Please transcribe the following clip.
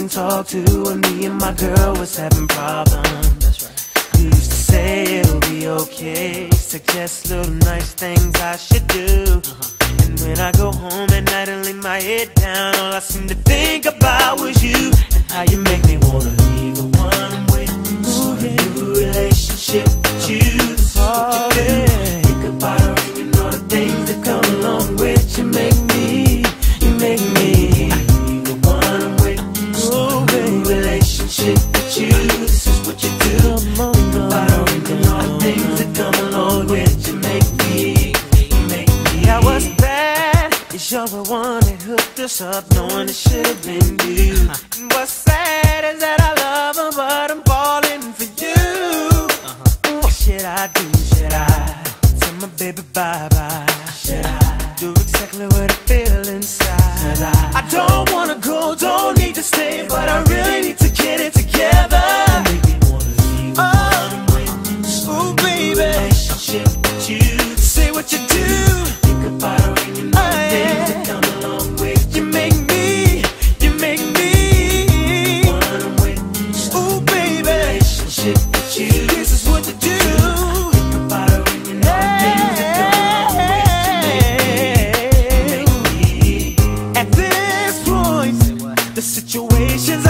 talk to when me and my girl was having problems. That's right. You used to say it'll be okay, suggest little nice things I should do. And when I go home at night and lay my head down, all I seem to think about was you and how you make me wanna leave the one I'm with. Start a new relationship with you. This is what you do. Think about her and all the things that come along with you. You make me leave the one I'm with. Start a new relationship with you. This is what you do. Think about her and all the things that come along with you. Yeah, what's bad is you're the one that hooked us up, knowing it should have been you. And what's sad is that I love her, but I'm falling for you. What should I do? Should I tell my baby bye-bye? Should I do exactly what I feel inside? I don't wanna go, don't need to stay, but I really need to get it together. Make me wanna leave the one I'm with. Ooh, baby, relationship with you. Say what you do. Think about her and all the things that come along with you. You make me one I'm with. Ooh, baby, relationship with you. This is what you do. Think about her and all the things that come along with you. You make me. At this point, the situation's